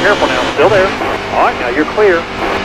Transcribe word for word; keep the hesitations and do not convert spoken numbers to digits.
Careful now, still there. All right, now you're clear.